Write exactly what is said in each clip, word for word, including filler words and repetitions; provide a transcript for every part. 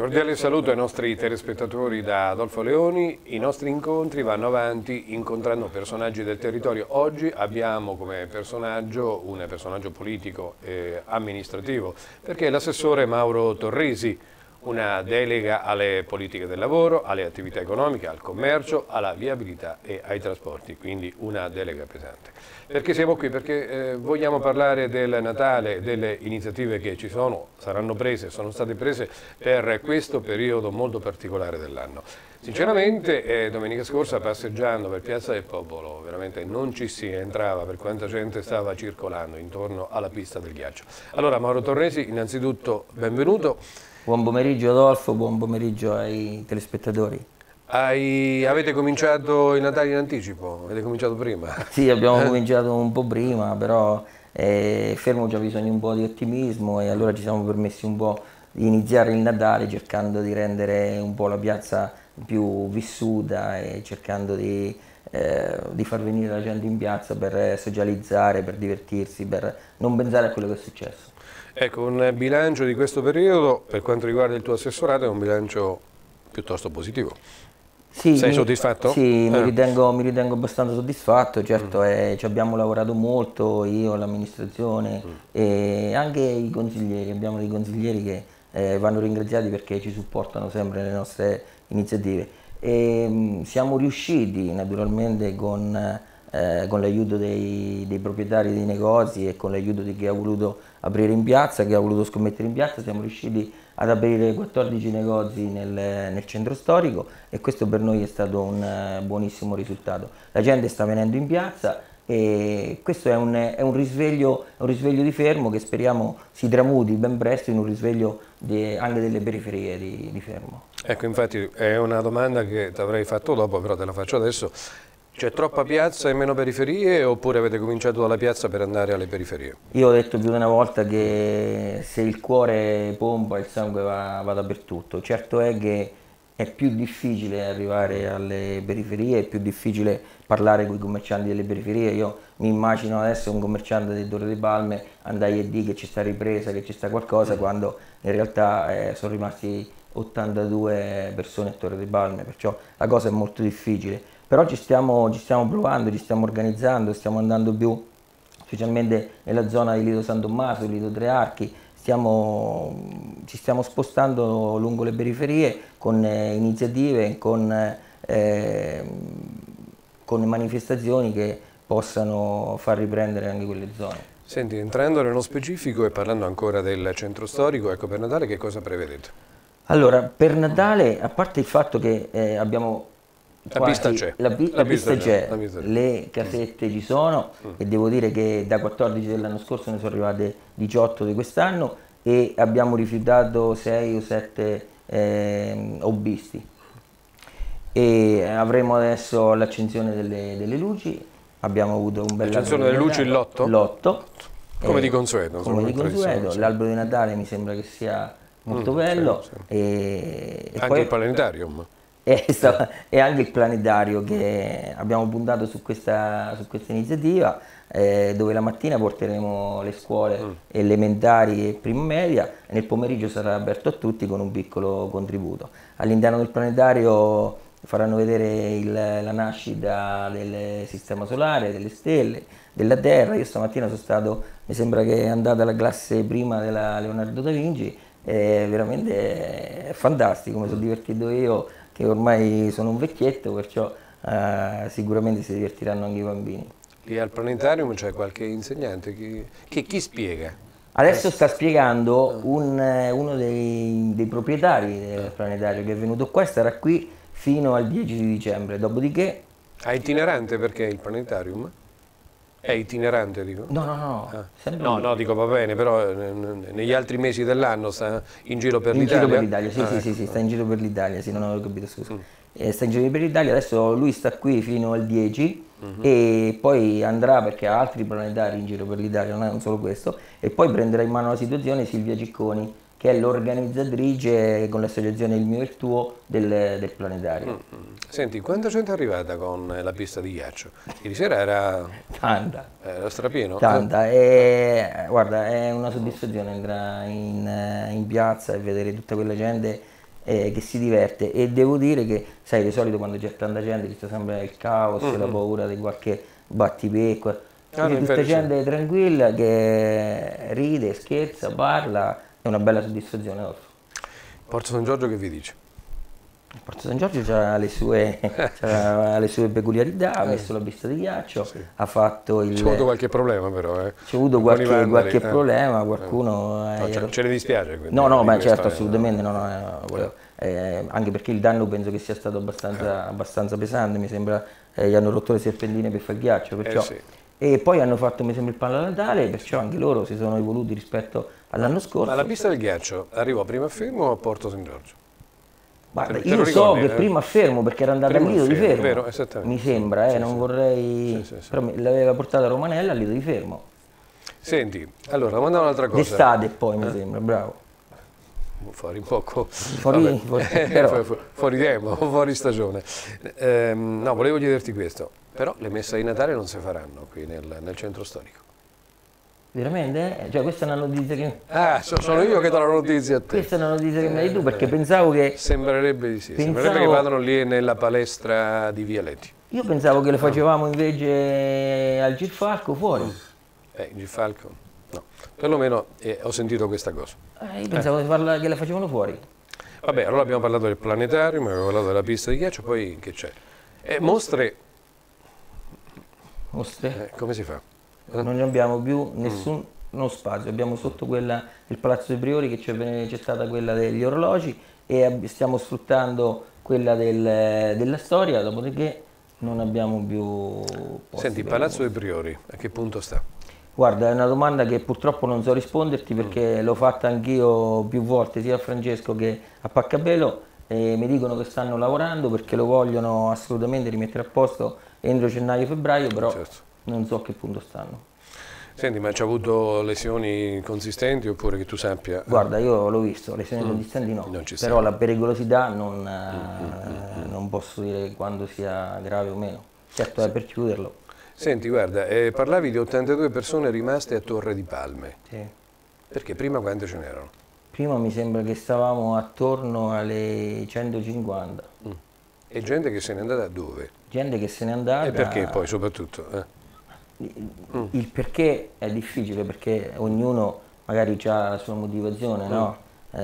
Cordiale saluto ai nostri telespettatori da Adolfo Leoni. I nostri incontri vanno avanti incontrando personaggi del territorio. Oggi abbiamo come personaggio un personaggio politico e amministrativo, perché è l'assessore Mauro Torresi, una delega alle politiche del lavoro, alle attività economiche, al commercio, alla viabilità e ai trasporti, quindi una delega pesante. Perché siamo qui? Perché eh, vogliamo parlare del Natale, delle iniziative che ci sono, saranno prese, sono state prese per questo periodo molto particolare dell'anno. Sinceramente eh, domenica scorsa passeggiando per Piazza del Popolo veramente non ci si entrava per quanta gente stava circolando intorno alla pista del ghiaccio. Allora Mauro Torresi, innanzitutto benvenuto. Buon pomeriggio Adolfo, buon pomeriggio ai telespettatori. Hai, avete cominciato il Natale in anticipo? Avete cominciato prima? Sì, abbiamo eh? cominciato un po' prima, però eh, Fermo c'ha bisogno un po' di ottimismo e allora ci siamo permessi un po' di iniziare il Natale cercando di rendere un po' la piazza più vissuta e cercando di, eh, di far venire la gente in piazza per socializzare, per divertirsi, per non pensare a quello che è successo. Ecco, un bilancio di questo periodo per quanto riguarda il tuo assessorato è un bilancio piuttosto positivo. Sì, Sei mi, soddisfatto? Sì, eh. mi, ritengo, mi ritengo abbastanza soddisfatto, certo mm. eh, ci abbiamo lavorato molto, io, l'amministrazione mm. e anche i consiglieri, abbiamo dei consiglieri che eh, vanno ringraziati perché ci supportano sempre nelle nostre iniziative. E, mh, siamo riusciti naturalmente con, eh, con l'aiuto dei, dei proprietari dei negozi e con l'aiuto di chi ha voluto aprire in piazza, chi ha voluto scommettere in piazza, siamo riusciti ad aprire quattordici negozi nel, nel centro storico e questo per noi è stato un uh, buonissimo risultato. La gente sta venendo in piazza e questo è un, è un, risveglio, un risveglio di Fermo che speriamo si tramuti ben presto in un risveglio di, anche delle periferie di, di Fermo. Ecco, infatti è una domanda che ti avrei fatto dopo, però te la faccio adesso. C'è troppa piazza e meno periferie oppure avete cominciato dalla piazza per andare alle periferie? Io ho detto più di una volta che se il cuore pompa il sangue va, va dappertutto. Certo è che è più difficile arrivare alle periferie, è più difficile parlare con i commercianti delle periferie. Io mi immagino adesso un commerciante di Torre delle Palme andare a dire che ci sta ripresa, che ci sta qualcosa, mm. quando in realtà eh, sono rimasti ottantadue persone a Torre delle Palme, perciò la cosa è molto difficile. Però ci stiamo, ci stiamo provando, ci stiamo organizzando, stiamo andando più, specialmente nella zona di Lido San Tommaso, Lido Tre Archi, stiamo, ci stiamo spostando lungo le periferie con eh, iniziative, con, eh, con manifestazioni che possano far riprendere anche quelle zone. Senti, entrando nello specifico e parlando ancora del centro storico, ecco, per Natale che cosa prevedete? Allora, per Natale, a parte il fatto che eh, abbiamo... La pista c'è, la, la, la pista c'è, le casette ci sono mm. e devo dire che da quattordici dell'anno scorso ne sono arrivate diciotto di quest'anno e abbiamo rifiutato sei o sette eh, hobbisti. E avremo adesso l'accensione delle, delle luci, abbiamo avuto un bel... L'accensione delle luci, il lotto? L'otto. Come eh, di consueto. Come di consueto, sì. L'albero di Natale mi sembra che sia molto mm, bello. Sì, sì. E, anche e poi, il planetarium. E, e anche il planetario che abbiamo puntato su questa, su questa iniziativa eh, dove la mattina porteremo le scuole mm. elementari e prima media e nel pomeriggio sarà aperto a tutti con un piccolo contributo. All'interno del planetario faranno vedere il, la nascita del sistema solare, delle stelle, della Terra. Io stamattina sono stato, mi sembra che è andata la classe prima della Leonardo da Vinci, è veramente fantastico, mi sono divertito io che ormai sono un vecchietto, perciò eh, sicuramente si divertiranno anche i bambini. Lì al planetarium c'è qualche insegnante che, che chi spiega? Adesso sta spiegando un, uno dei, dei proprietari del planetario che è venuto qua e starà qui fino al dieci di dicembre, dopodiché... È itinerante perché il planetarium? È itinerante, dico? No, no, no. Ah. No, no, dico va bene, però negli altri mesi dell'anno sta in giro per l'Italia? In giro per l'Italia, sì, ah, sì, ecco. sì, sì, sta in giro per l'Italia, sì, non avevo capito, scusa. Mm. Eh, sta in giro per l'Italia, adesso lui sta qui fino al dieci mm-hmm. e poi andrà perché ha altri planetari in giro per l'Italia, non è solo questo, e poi prenderà in mano la situazione Silvia Cicconi, che è l'organizzatrice con l'associazione Il Mio e il Tuo del, del planetario. Mm-hmm. Senti, quanta gente è arrivata con la pista di ghiaccio? Ieri sera era... Tanta. Era strapieno? Tanta, e guarda, è una soddisfazione entrare in, in piazza e vedere tutta quella gente eh, che si diverte, e devo dire che, sai, di solito quando c'è tanta gente ci sta sempre il caos, mm-hmm. la paura di qualche battipecco, ah, c'è tutta gente sì. tranquilla che ride, scherza, parla, è una bella soddisfazione. Porto San Giorgio che vi dice? Porto San Giorgio ha le sue, le sue peculiarità, ha messo la pista di ghiaccio, sì. ha fatto il... C'è avuto qualche problema però, eh? C'è avuto qualche, qualche eh. problema, qualcuno... Eh. No, era... ce ne dispiace? Quindi, no, no, ma certo, assolutamente, no, no, no, eh, anche perché il danno penso che sia stato abbastanza, eh. abbastanza pesante, mi sembra, eh, gli hanno rotto le serpentine per fare il ghiaccio, perciò... Eh, sì. E poi hanno fatto, mi sembra, il Palo Natale, perciò anche loro si sono evoluti rispetto all'anno scorso. Ma la pista del ghiaccio arrivò prima a Fermo o a Porto San Giorgio? Guarda, io ricordi, so che eh? prima a Fermo, perché era andata al Lido di Fermo, vero, mi sembra, eh, sì, non sì. vorrei... Sì, sì, sì. Però l'aveva portata a Romanella al Lido di Fermo. Senti, allora, domanda un'altra cosa. D'estate poi, mi eh? sembra, bravo. Fuori un poco... Fuori, fuori, però. fuori tempo, fuori stagione. Eh, no, volevo chiederti questo, però le messe di Natale non si faranno qui nel, nel centro storico. Veramente? Cioè questa è una notizia che... Ah, sono io che do la notizia a te. Questa è una notizia che mi hai tu, perché pensavo che... Sembrerebbe di sì, pensavo... sembrerebbe che vadano lì nella palestra di Vialetti. Io pensavo che le facevamo invece al Girfalco fuori. Eh, il Girfalco? No, perlomeno eh, ho sentito questa cosa. Eh, io pensavo eh. Farla, che la facevano fuori. Vabbè, allora abbiamo parlato del planetario, abbiamo parlato della pista di ghiaccio, poi che c'è? Eh, mostre... Mostre? Eh, come si fa? Eh? Non abbiamo più nessun mm. spazio, abbiamo sotto quella del Palazzo dei Priori che c'è stata quella degli orologi e stiamo sfruttando quella del, della storia, dopodiché non abbiamo più posti. Senti, il Palazzo dei Priori, a che punto sta? Guarda, è una domanda che purtroppo non so risponderti perché mm. l'ho fatta anch'io più volte, sia a Francesco che a Paccabelo, e mi dicono che stanno lavorando perché lo vogliono assolutamente rimettere a posto entro gennaio-febbraio, però certo. non so a che punto stanno. Senti, ma ci ha avuto lesioni consistenti oppure che tu sappia? Guarda, io l'ho visto, lesioni mm. consistenti no, però sta. La pericolosità non, mm, mm, mm, non posso dire quando sia grave o meno, certo sì. è per chiuderlo. Senti, guarda, eh, parlavi di ottantadue persone rimaste a Torre di Palme. Sì. Perché prima quante ce n'erano? Prima mi sembra che stavamo attorno alle centocinquanta. Mm. E gente che se n'è andata dove? Gente che se n'è andata... E perché poi soprattutto? Eh? Il, il perché è difficile perché ognuno magari ha la sua motivazione, mm. no?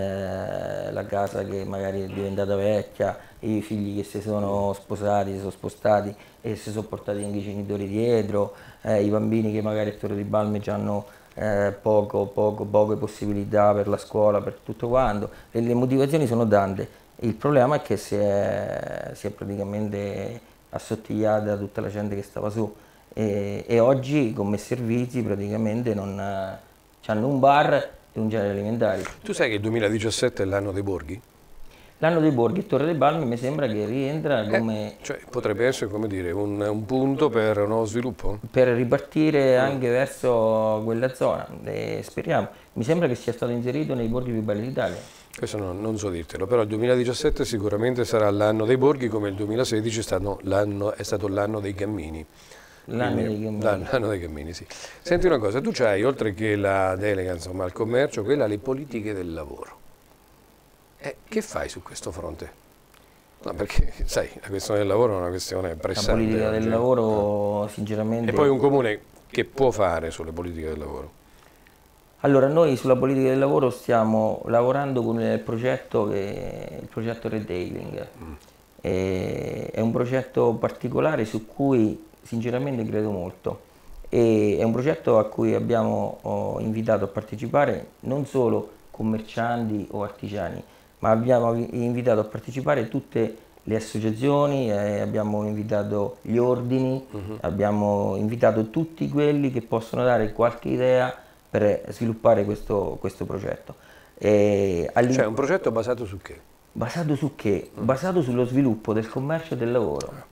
Eh, la casa che magari è diventata vecchia, i figli che si sono sposati, si sono spostati e si sono portati anche i genitori dietro, eh, i bambini che magari a Torre di Palme hanno eh, poco, poco, poche possibilità per la scuola, per tutto quanto, e le motivazioni sono tante. Il problema è che si è, si è praticamente assottigliata tutta la gente che stava su e, e oggi come servizi praticamente non hanno un bar e un genere alimentari. Tu sai che il duemiladiciassette è l'anno dei borghi? L'anno dei borghi e Torre dei Palme mi sembra che rientra come... Eh, cioè potrebbe essere, come dire, un, un punto per un nuovo sviluppo? Per ripartire anche mm. verso quella zona, e speriamo. Mi sembra che sia stato inserito nei borghi più belli d'Italia. Questo no, non so dirtelo, però il duemiladiciassette sicuramente sarà l'anno dei borghi come il duemilasedici è stato l'anno dei cammini. L'anno dei cammini. L'anno dei cammini, sì. Senti una cosa, tu c'hai, oltre che la delega insomma, al commercio, quella alle politiche del lavoro. Eh, che fai su questo fronte? No, perché, sai, la questione del lavoro è una questione pressante. La politica del lavoro, sinceramente... E poi un comune che può fare sulle politiche del lavoro? Allora, noi sulla politica del lavoro stiamo lavorando con il progetto, che, il progetto Retailing. Mm. E, è un progetto particolare su cui sinceramente credo molto. E, è un progetto a cui abbiamo oh, invitato a partecipare non solo commercianti o artigiani, ma abbiamo invitato a partecipare tutte le associazioni, eh, abbiamo invitato gli ordini, uh-huh. abbiamo invitato tutti quelli che possono dare qualche idea per sviluppare questo, questo progetto. E cioè un progetto basato su che? Basato su che? Uh-huh. Basato sullo sviluppo del commercio e del lavoro. Uh-huh.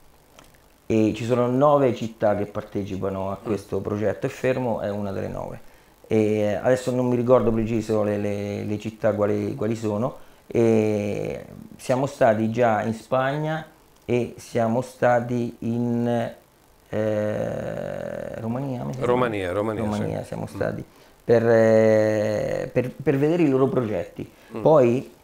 E ci sono nove città che partecipano a questo uh-huh. progetto e Fermo è una delle nove. E adesso non mi ricordo preciso le, le, le città quali, quali sono, e siamo stati già in Spagna e siamo stati in eh, Romania, Romania, Romania, Romania sì. siamo stati mm. per, eh, per, per vedere i loro progetti. Mm. Poi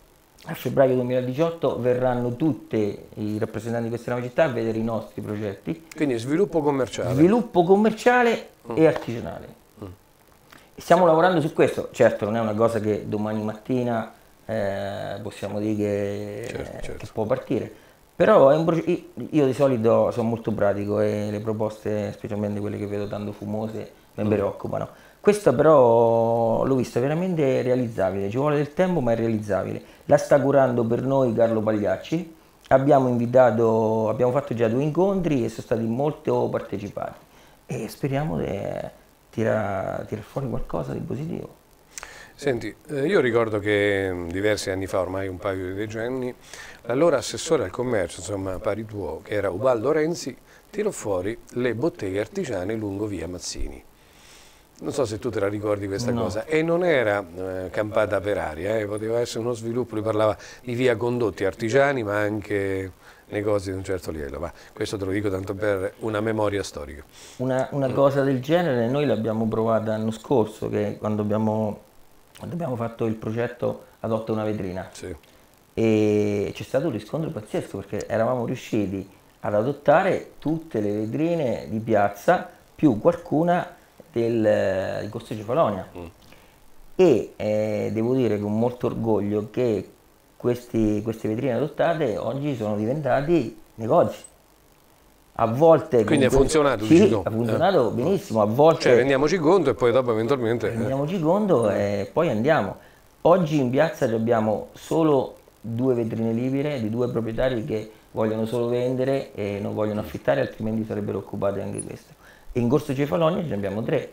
a febbraio duemiladiciotto verranno tutti i rappresentanti di queste nuove città a vedere i nostri progetti. Quindi sviluppo commerciale. Sviluppo commerciale mm. e artigianale. Mm. Stiamo lavorando su questo, certo non è una cosa che domani mattina eh, possiamo dire che, certo, certo. che può partire, però è un progetto, io di solito sono molto pratico e le proposte, specialmente quelle che vedo tanto fumose, mi mm. preoccupano. Questa però l'ho vista veramente realizzabile, ci vuole del tempo ma è realizzabile. La sta curando per noi Carlo Pagliacci, abbiamo invitato, abbiamo fatto già due incontri e sono stati molto partecipati e speriamo di tirare tira fuori qualcosa di positivo. Senti, eh, io ricordo che diversi anni fa, ormai un paio di decenni, l'allora assessore al commercio, insomma pari tuo, che era Ubaldo Renzi, tirò fuori le botteghe artigiane lungo via Mazzini. Non so se tu te la ricordi questa no. cosa, e non era eh, campata per aria, eh, poteva essere uno sviluppo, lui parlava di via condotti artigiani ma anche negozi di un certo livello, ma questo te lo dico tanto per una memoria storica. Una, una mm. cosa del genere noi l'abbiamo provata l'anno scorso, che quando abbiamo, quando abbiamo fatto il progetto Adotta una vetrina, sì. e c'è stato un riscontro pazzesco perché eravamo riusciti ad adottare tutte le vetrine di piazza più qualcuna del, di Corso Cefalonia mm. e eh, devo dire con molto orgoglio che questi, queste vetrine adottate oggi sono diventati negozi. A volte quindi ha funzionato? Sì, ha funzionato eh. benissimo. A volte cioè rendiamoci conto e poi dopo eventualmente rendiamoci conto e poi andiamo. Oggi in piazza abbiamo solo due vetrine libere di due proprietari che vogliono solo vendere e non vogliono affittare, altrimenti sarebbero occupate anche queste. In Corso Cefalonia ce ne abbiamo tre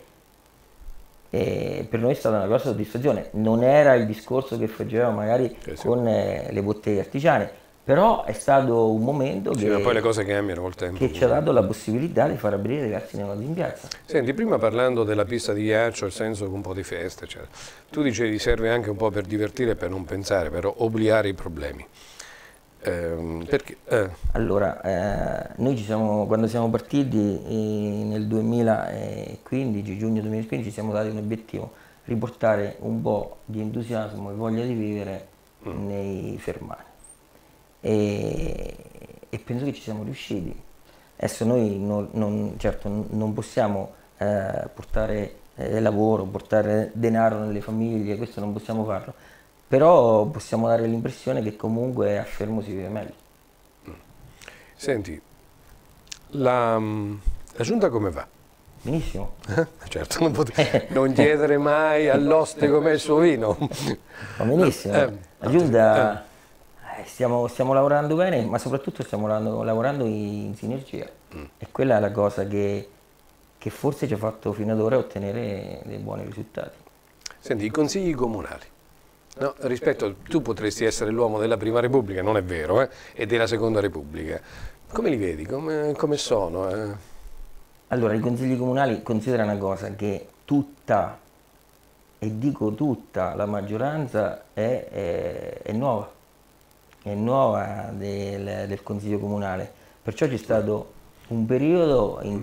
e per noi è stata una grossa soddisfazione. Non era il discorso che facevamo magari eh sì. con eh, le botteghe artigiane, però è stato un momento sì, che, ma poi le cose cambiano col tempo, che ci ha dato la possibilità di far aprire i ragazzi negozi in piazza. Senti, prima parlando della pista di ghiaccio, il senso che un po' di festa, eccetera, tu dicevi serve anche un po' per divertire e per non pensare, per obliare i problemi. Eh, perché? Eh. Allora, eh, noi ci siamo, quando siamo partiti eh, nel duemilaquindici, giugno duemilaquindici, ci siamo dati un obiettivo, riportare un po' di entusiasmo e voglia di vivere mm. nei fermani. E, e penso che ci siamo riusciti. Adesso noi non, non, certo, non possiamo eh, portare eh, lavoro, portare denaro nelle famiglie, questo non possiamo farlo. Però possiamo dare l'impressione che comunque a Fermo si vive meglio. Senti, la, la giunta come va? Benissimo. Eh? Certo, non, pote- non chiedere mai all'oste com'è il suo vino. Va benissimo. Eh, la giunta, eh, stiamo, stiamo lavorando bene, ma soprattutto stiamo lavorando, lavorando in sinergia. Mm. E quella è la cosa che, che forse ci ha fatto fino ad ora ottenere dei buoni risultati. Senti, i consigli comunali. No, rispetto, tu potresti essere l'uomo della Prima Repubblica, non è vero, eh, e della Seconda Repubblica. Come li vedi? Come, come sono? Eh? Allora, i consigli comunali, considera una cosa, che tutta, e dico tutta, la maggioranza è, è, è nuova, è nuova del, del Consiglio Comunale. Perciò c'è stato un periodo in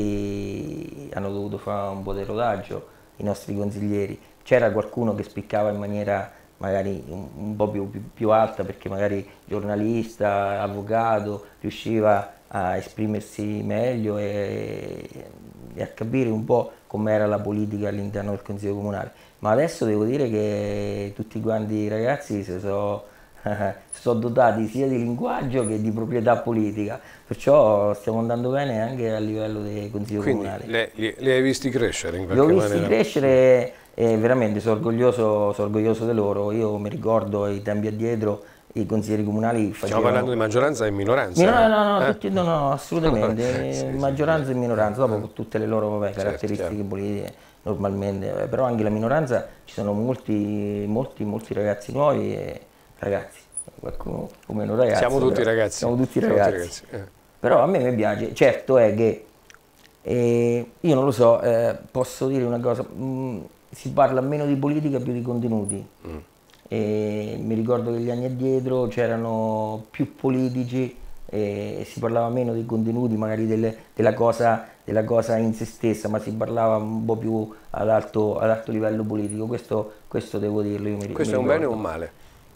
cui hanno dovuto fare un po' di rodaggio i nostri consiglieri. C'era qualcuno che spiccava in maniera magari un, un po' più, più, più alta perché magari giornalista, avvocato, riusciva a esprimersi meglio e, e a capire un po' com'era la politica all'interno del Consiglio Comunale. Ma adesso devo dire che tutti quanti i ragazzi si sono, si sono dotati sia di linguaggio che di proprietà politica, perciò stiamo andando bene anche a livello del Consiglio Quindi Comunale. Le, li, li hai visti crescere in qualche maniera? Li ho visti maniera. crescere e veramente sono orgoglioso, sono orgoglioso di loro. Io mi ricordo i tempi addietro i consiglieri comunali facevano... Stiamo parlando di maggioranza e minoranza? No, no, no, eh? tutti, no, no assolutamente, sì, maggioranza sì, e minoranza, dopo con tutte le loro vabbè, caratteristiche certo, politiche normalmente, però anche la minoranza ci sono molti, molti, molti ragazzi nuovi e ragazzi, qualcuno come noi ragazzi. Siamo tutti ragazzi. Siamo tutti siamo ragazzi. ragazzi. Eh. Però a me mi piace, certo è che, eh, io non lo so, eh, posso dire una cosa, mh, si parla meno di politica più di contenuti. Mm. E mi ricordo che gli anni addietro c'erano più politici e si parlava meno dei contenuti, magari delle, della, cosa, della cosa in se stessa, ma si parlava un po' più ad alto, ad alto livello politico. Questo, questo devo dirlo. Io mi, questo mi è un bene o un male?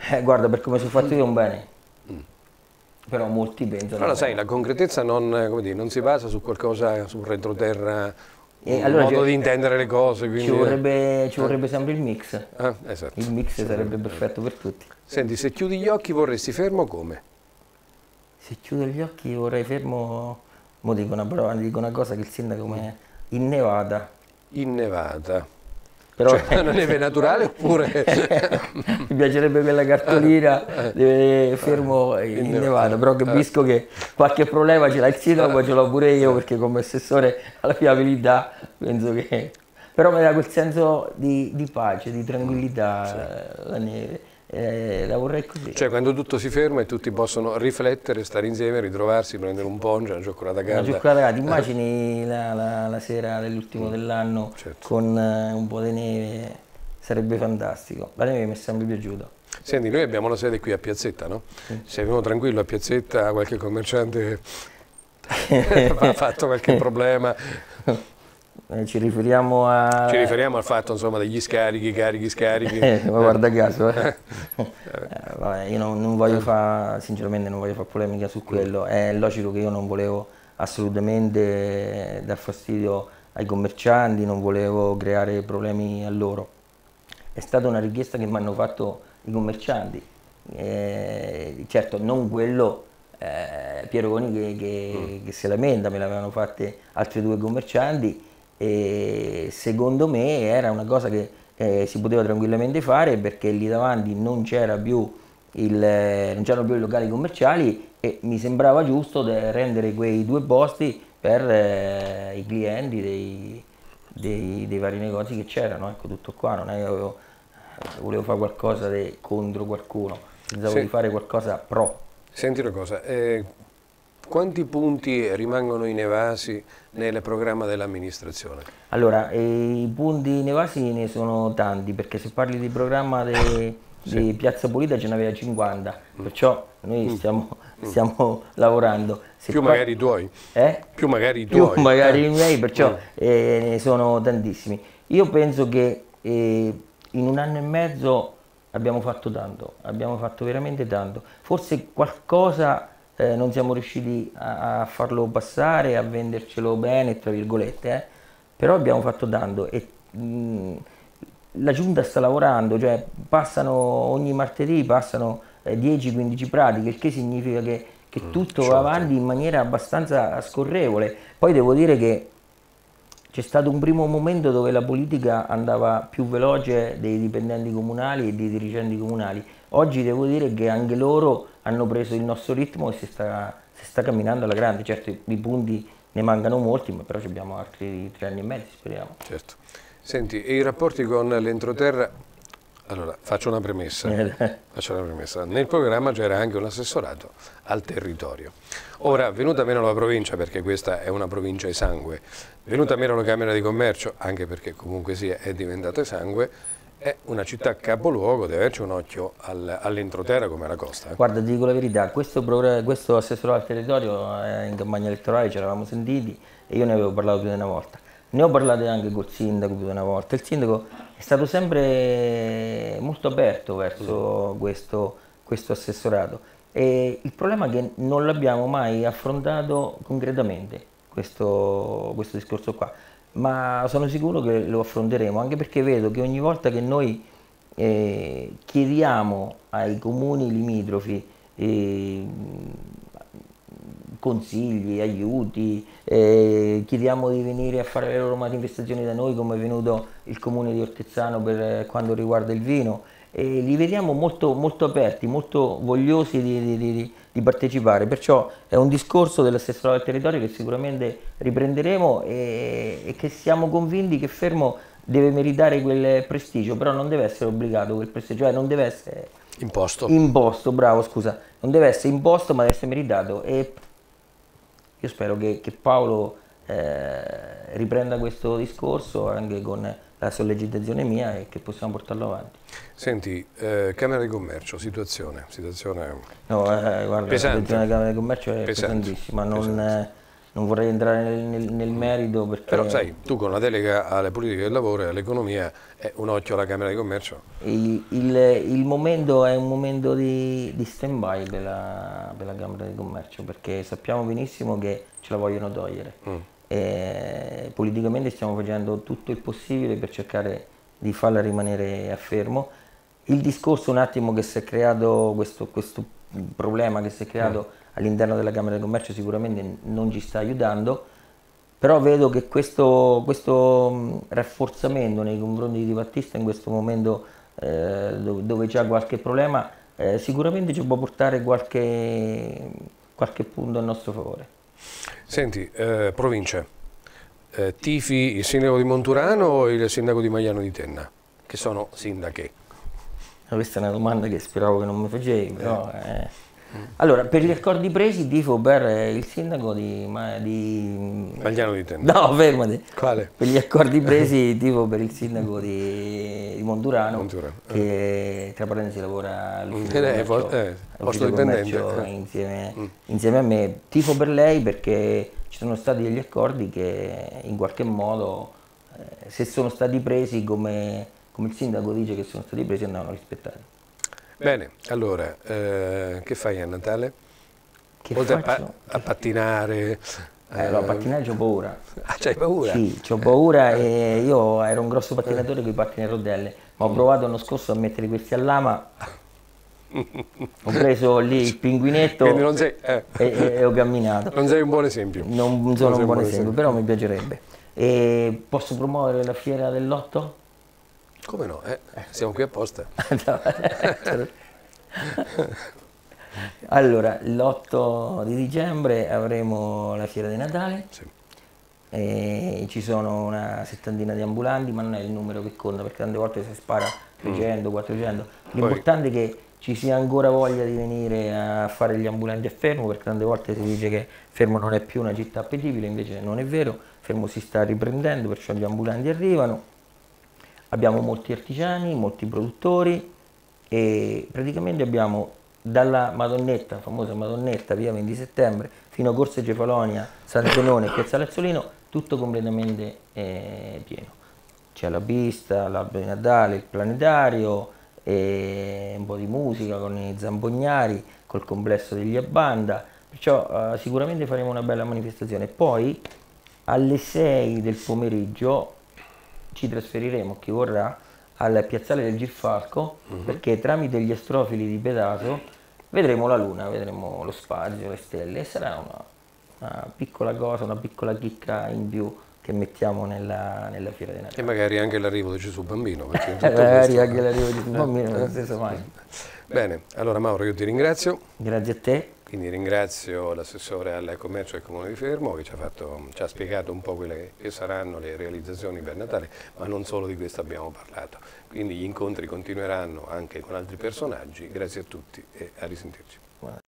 Eh, guarda, per come sono fatto io un bene. Mm. Però molti pensano... Però sai, la concretezza non, come dire, non si basa su qualcosa, su un retroterra, e un allora modo di intendere le cose. Quindi... Ci vorrebbe, ci vorrebbe eh. sempre il mix. Ah, esatto. Il mix sì, sarebbe sì. perfetto per tutti. Senti, se chiudi gli occhi vorresti fermo come? Se chiudo gli occhi vorrei fermo... Mo dico una parola, dico una cosa che il sindaco come innevata. Innevata. Però cioè, non neve naturale oppure... mi piacerebbe quella cartolina deve fermo in Nevada, però capisco che qualche problema ce l'ha il sindaco, ce l'ho pure io perché come assessore alla fiabilità penso che... Però mi dà quel senso di, di pace, di tranquillità, sì. La neve. Eh, la vorrei così. Cioè quando tutto si ferma e tutti possono riflettere, stare insieme, ritrovarsi, prendere un ponge, una cioccolata calda. Una cioccolata calda, immagini la, la, la sera dell'ultimo mm. dell'anno certo. Con uh, un po' di neve, sarebbe fantastico. La neve mi è sempre piaciuta. Senti, noi abbiamo una sede qui a Piazzetta, no? Sì. Se venuto tranquillo a Piazzetta, qualche commerciante ha fatto qualche problema. Eh, ci riferiamo a... Ci riferiamo al fatto, insomma, degli scarichi, carichi, scarichi. Eh, ma guarda caso, eh. eh, vabbè, io non, non voglio fare, sinceramente non voglio fare polemica su quello. È logico che io non volevo assolutamente dar fastidio ai commercianti, non volevo creare problemi a loro. È stata una richiesta che mi hanno fatto i commercianti. Eh, certo, non quello eh, Pieroni che, che, che se lamenta, me l'avevano fatte altri due commercianti. E secondo me era una cosa che eh, si poteva tranquillamente fare perché lì davanti non c'era più il, non c'erano più i locali commerciali e mi sembrava giusto rendere quei due posti per eh, i clienti dei, dei, dei vari negozi che c'erano, ecco, tutto qua. Non è che avevo, volevo fare qualcosa de, contro qualcuno, pensavo sì. di fare qualcosa pro. Senti una cosa, eh, quanti punti rimangono inevasi nel programma dell'amministrazione? Allora, eh, i punti inevasi ne sono tanti, perché se parli di programma de, sì. di Piazza Pulita ce n'aveva cinquanta, mm. perciò noi stiamo, mm. stiamo lavorando. Se più magari i tuoi? Eh? Più magari i tuoi? Più magari eh. i miei, perciò mm. eh, ne sono tantissimi. Io penso che eh, in un anno e mezzo abbiamo fatto tanto, abbiamo fatto veramente tanto. Forse qualcosa... Eh, non siamo riusciti a, a farlo passare, a vendercelo bene, tra virgolette, eh? Però abbiamo fatto tanto e mh, la giunta sta lavorando, cioè passano ogni martedì passano eh, dieci quindici pratiche, il che significa che, che mm, tutto certo. va avanti in maniera abbastanza scorrevole. Poi devo dire che c'è stato un primo momento dove la politica andava più veloce dei dipendenti comunali e dei dirigenti comunali. Oggi devo dire che anche loro hanno preso il nostro ritmo e si sta, si sta camminando alla grande. Certo i, i punti ne mancano molti, ma però abbiamo altri tre anni e mezzo, speriamo. Certo. Senti, e i rapporti con l'entroterra? Allora, faccio una premessa. faccio una premessa. Nel programma c'era anche un assessorato al territorio. Ora, venuta meno la provincia, perché questa è una provincia esangue, venuta meno la Camera di Commercio, anche perché comunque sia è diventata esangue, è una città capoluogo, deve averci un occhio al, all'entroterra come alla costa. Eh? Guarda, ti dico la verità, questo, questo assessore al territorio eh, in campagna elettorale ci eravamo sentiti e io ne avevo parlato più di una volta. Ne ho parlato anche col sindaco più di una volta. Il sindaco è stato sempre molto aperto verso mm. questo, questo assessorato e il problema è che non l'abbiamo mai affrontato concretamente questo, questo discorso qua. Ma sono sicuro che lo affronteremo, anche perché vedo che ogni volta che noi eh, chiediamo ai comuni limitrofi eh, consigli, aiuti, eh, chiediamo di venire a fare le loro manifestazioni da noi, come è venuto il comune di Ortezzano per quanto riguarda il vino, e li vediamo molto, molto aperti, molto vogliosi di, di, di, di partecipare, perciò è un discorso dell'assessorato al territorio che sicuramente riprenderemo e, e che siamo convinti che Fermo deve meritare quel prestigio, però non deve essere obbligato quel prestigio, cioè non deve essere imposto, imposto bravo scusa, non deve essere imposto ma deve essere meritato e io spero che, che Paolo eh, riprenda questo discorso anche con la sollecitazione mia e che possiamo portarlo avanti. Senti, eh, Camera di Commercio, situazione, situazione no, eh, guarda, pesante. La situazione della Camera di Commercio è pesante. pesantissima, non, eh, non vorrei entrare nel, nel, nel merito perché... Però sai, tu con la delega alle politiche del lavoro e all'economia è un occhio alla Camera di Commercio. Il, il, il momento è un momento di, di stand-by per la, per la Camera di Commercio, perché sappiamo benissimo che ce la vogliono togliere. Mm. E politicamente stiamo facendo tutto il possibile per cercare di farla rimanere a fermo. Il discorso un attimo che si è creato, questo, questo problema che si è creato mm. all'interno della Camera di Commercio sicuramente non ci sta aiutando, però vedo che questo, questo rafforzamento nei confronti di Battista in questo momento eh, dove, dove c'è qualche problema eh, sicuramente ci può portare qualche, qualche punto a nostro favore. Senti, eh, province, eh, tifi il sindaco di Monturano o il sindaco di Magliano di Tenna? Che sono sindache? Questa è una domanda che speravo che non mi facevi, però... Eh. Allora, per gli accordi presi tifo per il sindaco di... Ma, di... Magliano di Tenna. No, fermati. Quale? Per gli accordi presi tifo per il sindaco di, di Monturano, Monturano, che eh. tra parentesi lavora all'ufficio eh, commercio, eh, posto dipendente. Insieme, mm. insieme a me. Tifo per lei perché ci sono stati degli accordi che in qualche modo, eh, se sono stati presi come, come il sindaco dice che sono stati presi, andavano rispettati. Bene, allora, eh, che fai a Natale? Che Oltre faccio? a, pa a pattinare? Eh, no, a pattinare c'ho paura. Ah, c'hai paura? Sì, c'ho paura e io ero un grosso pattinatore con i pattini a rotelle, ma ho provato l'anno scorso a mettere questi a lama, ho preso lì il pinguinetto non sei, eh. e, e ho camminato. Non sei un buon esempio. Non, non sono non un buon esempio, esempio, però mi piacerebbe. E posso promuovere la fiera del lotto? Come no? Eh, siamo qui apposta. Allora, l'otto di dicembre avremo la fiera di Natale, sì. E ci sono una settantina di ambulanti, ma non è il numero che conta, perché tante volte si spara trecento, quattrocento. L'importante è che ci sia ancora voglia di venire a fare gli ambulanti a Fermo, perché tante volte si dice che Fermo non è più una città appetibile, invece non è vero, Fermo si sta riprendendo, perciò gli ambulanti arrivano. Abbiamo molti artigiani, molti produttori e praticamente abbiamo dalla Madonnetta, famosa Madonnetta, via venti settembre, fino a Corso Cefalonia, San Zenone e Piazza Lazzolino, tutto completamente eh, pieno. C'è la pista, l'albero di Natale, il planetario, e un po' di musica con i zambognari, col complesso degli Abbanda, perciò eh, sicuramente faremo una bella manifestazione. Poi alle sei del pomeriggio ci trasferiremo, chi vorrà, al piazzale del Girfalco, uh-huh. perché tramite gli astrofili di Pedaso vedremo la luna, vedremo lo spazio, le stelle, e sarà una, una piccola cosa, una piccola chicca in più che mettiamo nella, nella fiera di Natale. E magari anche l'arrivo di Gesù Bambino. Perché magari anche l'arrivo di Gesù Bambino, non si sa mai. Bene, allora Mauro, io ti ringrazio. Grazie a te. Quindi ringrazio l'assessore al commercio del Comune di Fermo che ci ha, fatto, ci ha spiegato un po' quelle che saranno le realizzazioni per Natale, ma non solo di questo abbiamo parlato. Quindi gli incontri continueranno anche con altri personaggi. Grazie a tutti e a risentirci.